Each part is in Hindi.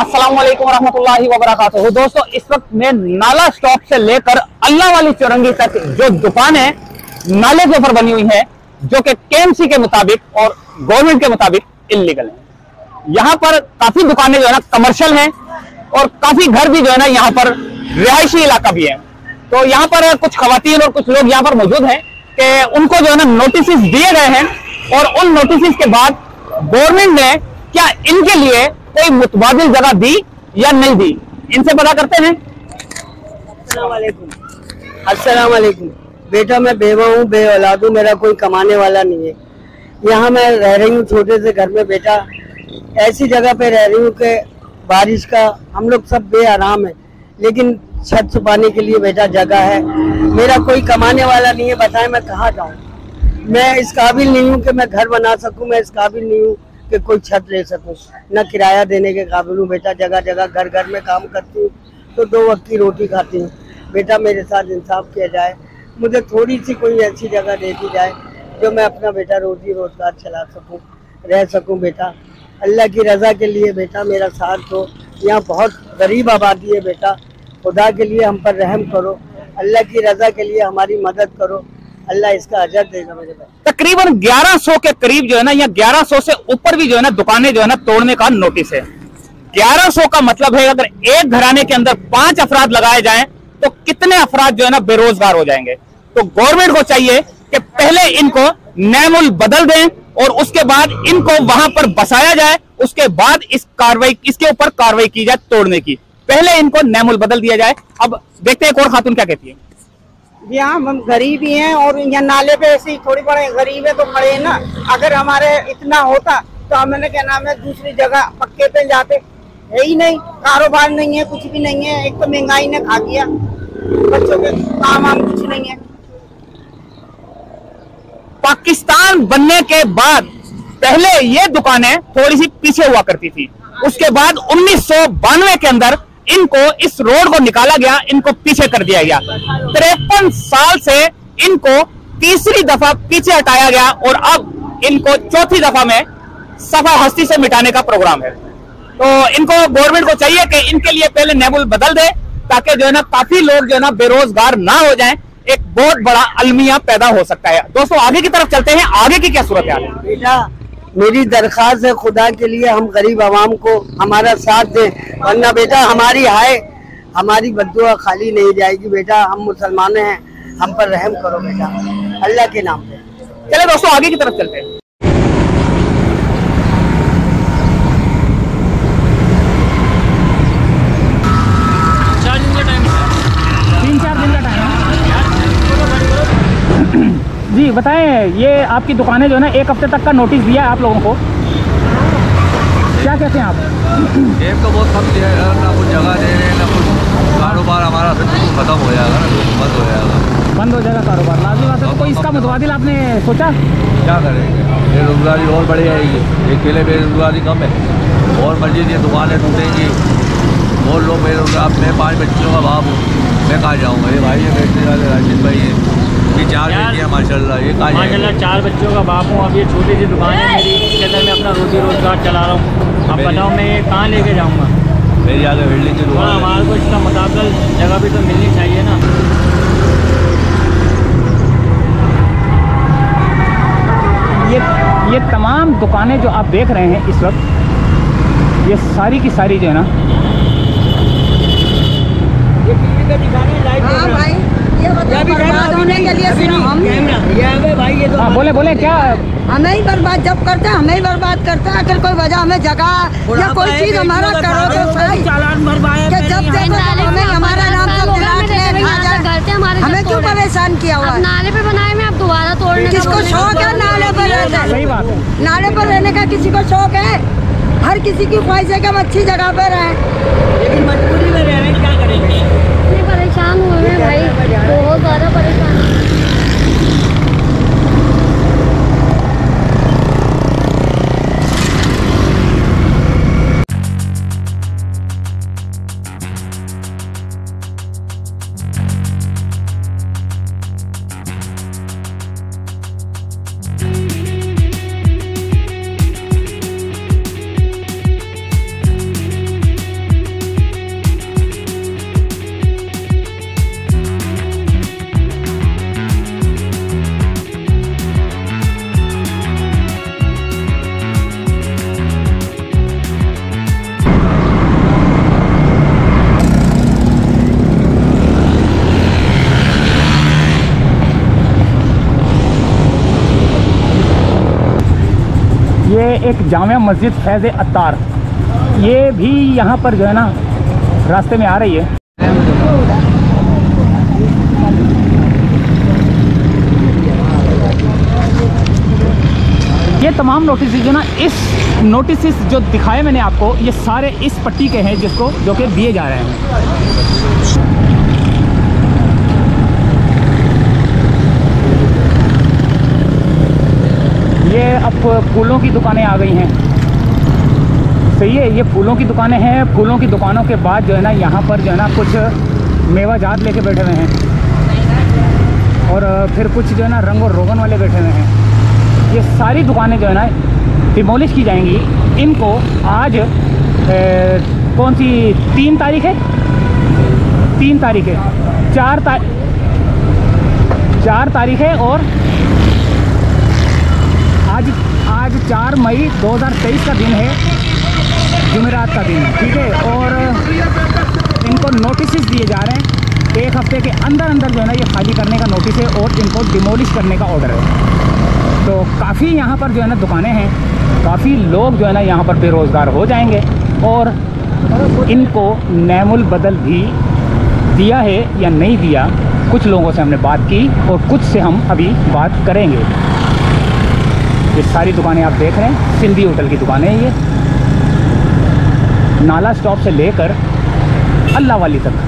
अस्सलाम वालेकुम रहमतुल्लाहि व बरकातुहू। दोस्तों, इस वक्त मैं नाला स्टॉप से लेकर अल्लाह वाली चौरंगी तक जो दुकान है नाले के ऊपर बनी हुई है, जो कि केएमसी के मुताबिक और गवर्नमेंट के मुताबिक इल्लीगल है। यहाँ पर काफी दुकानें जो है ना कमर्शियल हैं और काफी घर भी जो है ना यहाँ पर रिहायशी इलाका भी है। तो यहाँ पर कुछ खवातीन और कुछ लोग यहाँ पर मौजूद हैं कि उनको जो है ना नोटिस दिए गए हैं और उन नोटिस के बाद गवर्नमेंट ने क्या इनके लिए कोई मुतबादिल जगह दी या नहीं दी, इनसे पता करते हैं। अस्सलाम वालेकुम। बेटा, मैं बेवा हूँ, बे औलाद हूँ, मेरा कोई कमाने वाला नहीं है। यहाँ मैं रह रही हूँ छोटे से घर में। बेटा, ऐसी जगह पे रह रही हूँ कि बारिश का हम लोग सब बेआराम है, लेकिन छत छुपाने के लिए बेटा जगह है। मेरा कोई कमाने वाला नहीं है, बताएं मैं कहाँ जाऊँ। मैं इस काबिल नहीं हूँ कि मैं घर बना सकूँ, मैं इस काबिल नहीं हूँ कि कोई छत ले सकूं, न किराया देने के काबिल हूँ। बेटा, जगह जगह घर घर में काम करती हूँ तो 2 वक्त की रोटी खाती हूँ। बेटा, मेरे साथ इंसाफ किया जाए, मुझे थोड़ी सी कोई ऐसी जगह दे दी जाए जो मैं अपना बेटा रोजी रोजगार चला सकूं, रह सकूं। बेटा, अल्लाह की रज़ा के लिए बेटा मेरा साथ दो। यहाँ बहुत गरीब आबादी है बेटा, खुदा के लिए हम पर रहम करो, अल्लाह की रज़ा के लिए हमारी मदद करो, अल्लाह इसका अजर देगा मेरे भाई। तकरीबन 1100 के करीब जो है ना, या 1100 से ऊपर भी जो है ना दुकानें जो है ना तोड़ने का नोटिस है। 1100 का मतलब है अगर एक घराने के अंदर 5 अफराद लगाए जाएं तो कितने अफराद जो है ना बेरोजगार हो जाएंगे। तो गवर्नमेंट को चाहिए कि पहले इनको नैमुल बदल दें और उसके बाद इनको वहां पर बसाया जाए, उसके बाद इसके ऊपर कार्रवाई की जाए तोड़ने की। पहले इनको नैमुल बदल दिया जाए। अब देखते हैं एक और खातून क्या कहती है। जी हाँ, हम गरीब ही हैं और यहाँ नाले पे ऐसे ही थोड़ी बड़े गरीब है तो खड़े हैं ना। अगर हमारे इतना होता तो हमने क्या नाम है दूसरी जगह पक्के पे जाते। है ही नहीं, कारोबार नहीं है, कुछ भी नहीं है। एक तो महंगाई ने खा दिया, बच्चों के काम वाम कुछ नहीं है। पाकिस्तान बनने के बाद पहले ये दुकानें थोड़ी सी पीछे हुआ करती थी, उसके बाद 1992 के अंदर इनको इस रोड को निकाला गया, इनको पीछे कर दिया गया। 53 साल से इनको तीसरी दफा पीछे हटाया गया और अब इनको चौथी दफा में सफा हस्ती से मिटाने का प्रोग्राम है। तो इनको गवर्नमेंट को चाहिए कि इनके लिए पहले नेबुल बदल दे, ताकि जो है ना काफी लोग जो है ना बेरोजगार ना हो जाएं। एक बहुत बड़ा अलमिया पैदा हो सकता है। दोस्तों, आगे की तरफ चलते हैं, आगे की क्या सूरत हाल है। बेटा, मेरी दरख्वास्त है खुदा के लिए हम गरीब आवाम को हमारा साथ दें, वरना बेटा हमारी बद्दुआ खाली नहीं जाएगी। बेटा, हम मुसलमान हैं, हम पर रहम करो बेटा, अल्लाह के नाम पे। चले दोस्तों, आगे की तरफ चलते हैं। जी बताएं, ये आपकी दुकानें जो है ना 1 हफ्ते तक का नोटिस दिया है आप लोगों को, क्या कहते हैं आप? एक तो बहुत कम दिया है, ना कुछ जगह दे रहे हैं ना कुछ। कारोबार हमारा खत्म हो जाएगा ना, बंद हो जाएगा। बंद हो जाएगा कारोबार, लाजमी बात है। तो कोई इसका मुतबादिल आपने सोचा? क्या करेंगे, बेरोजगारी और बढ़ जाएगी। अकेले बेरोजगारी कम है और मस्जिद ये दुकानें टूटेंगी और लोग बेरोजगार। मैं 5 बच्चों का बाप हूँ, मैं कहाँ जाऊँगा। ये भाई ये बेचने वाले राशिद भाई है, ये 4 बेटियाँ माशाल्लाह। ये कहाँ माशाल्लाह 4 बच्चों का बाप हूँ। अब ये छोटी सी दुकान है मेरी, इसके अंदर मैं अपना रोजी रोजगार चला रहा हूँ। अब बताओ मैं ये कहाँ लेके जाऊँगा? मेरी आगे बिल्डिंग की दुकान। हमारे को इसका मुताबिक जगह भी तो मिलनी चाहिए ना। ये तमाम दुकानें जो आप देख रहे हैं इस वक्त, ये सारी की सारी जो है ना, ये टीवी पे दिखा रहे हैं लाइव। हाँ भाई, ये बर्बाद होने के लिए सिर्फ हम ये भाई ये तो बोले क्या हमें ही बर्बाद जब करते हैं, हमें ही बर्बाद करते हैं। अगर कोई वजह हमें जगह या कोई चीज हमारा करो तो सही। चालान भरवाए, जब देखो हमें हमारा नाम तो हमें क्यों परेशान किया हुआ है? नाले पे बनाए में अब दोबारा तोड़ने का किसको शौक है नाले पर रहने? सही बात है, नाले पर रहने का किसी को शौक है? हर किसी की ख्वाहिश है कि हम अच्छी जगह पर रहें, लेकिन मजबूरी में रह रहे हैं, क्या करेंगे? इतने परेशान हुए हैं भाई, बहुत ज़्यादा परेशान। एक जामिया मस्जिद फैज़ अत्तार, ये भी यहाँ पर जो है ना रास्ते में आ रही है। ये तमाम नोटिस जो ना, इस नोटिस जो दिखाए मैंने आपको, ये सारे इस पट्टी के हैं जिसको जो कि दिए जा रहे हैं। ये अब फूलों की दुकानें आ गई हैं, सही है, ये फूलों की दुकानें हैं। फूलों की दुकानों के बाद जो है ना यहाँ पर जो है ना कुछ मेवाजात लेके बैठे हुए हैं, और फिर कुछ जो है ना रंग और रोगन वाले बैठे हुए हैं। ये सारी दुकानें जो है ना डिमोलिश की जाएंगी। इनको आज कौन सी 3 तारीख है, 3 तारीख है, 4 तारीख है, और आज 4 मई 2023 का दिन है, जुमेरात का दिन, ठीक है। और इनको नोटिस दिए जा रहे हैं, 1 हफ्ते के अंदर जो है ना ये खाली करने का नोटिस है और इनको डिमोलिश करने का ऑर्डर है। तो काफ़ी यहाँ पर जो है ना दुकानें हैं, काफ़ी लोग जो है ना यहाँ पर बेरोज़गार हो जाएंगे, और इनको नैमुल बदल भी दिया है या नहीं दिया, कुछ लोगों से हमने बात की और कुछ से हम अभी बात करेंगे। ये सारी दुकानें आप देख रहे हैं, सिंधी होटल की दुकानें हैं ये, नाला स्टॉप से लेकर अल्लाह वाली तक।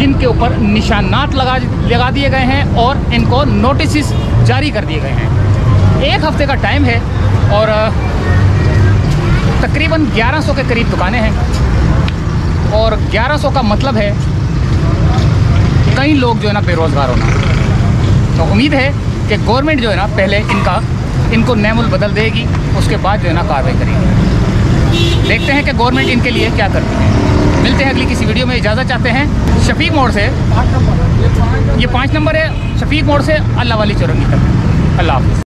जिनके ऊपर निशानात लगा दिए गए हैं और इनको नोटिस जारी कर दिए गए हैं। 1 हफ्ते का टाइम है और तकरीबन 1100 के करीब दुकानें हैं और 1100 का मतलब है कई लोग जो है ना बेरोज़गार होना। तो उम्मीद है कि गवर्नमेंट जो है ना पहले इनको नेमुल बदल देगी, उसके बाद जो है ना कार्रवाई करेगी। देखते हैं कि गवर्नमेंट इनके लिए क्या करती है। मिलते हैं अगली किसी वीडियो में। इजाज़त चाहते हैं शफीक मोड़ से, ये 5 नंबर है, शफीक मोड़ से अल्लाह वाली चौरंगी तक। अल्लाह हाफ़िज़।